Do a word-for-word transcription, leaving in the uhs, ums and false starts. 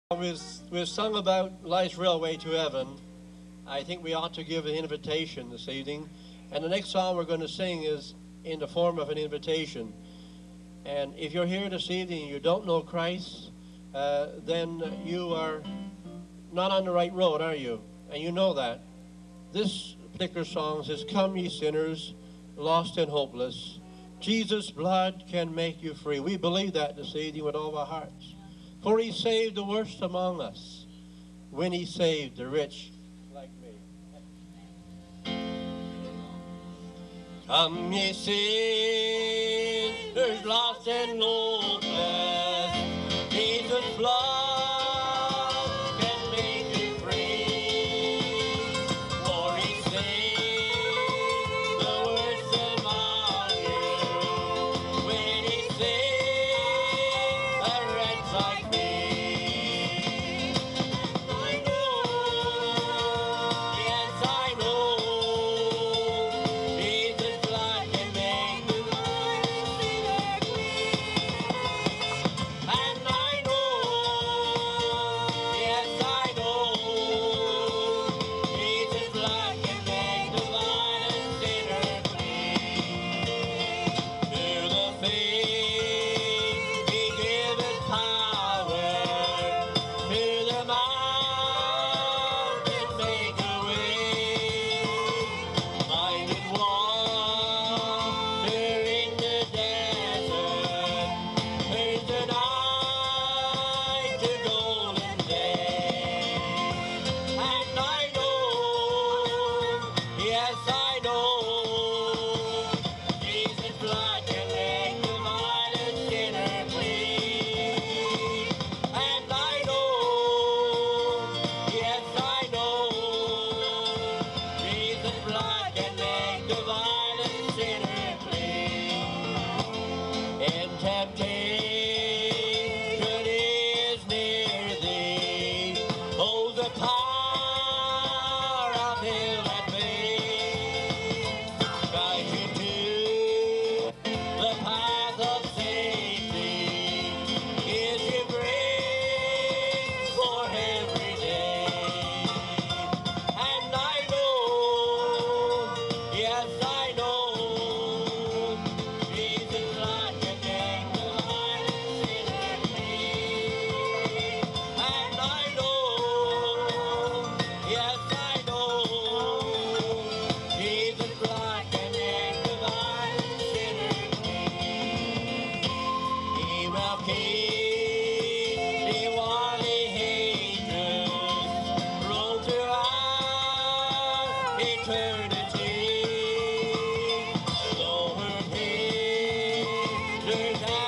We've, we've sung about life's railway to heaven. I think we ought to give an invitation this evening. And the next song we're going to sing is in the form of an invitation. And if you're here this evening and you don't know Christ, uh, then you are not on the right road, are you? And you know that. This particular song says, "Come ye sinners, lost and hopeless. Jesus' blood can make you free." We believe that this evening with all our hearts. For he saved the worst among us when he saved the rich like me. Come ye sinners, lost and hopeless, Jesus' blood can make you free. For he saved the worst among you when he saved a wretch like me. Eternity, Lord, He, there's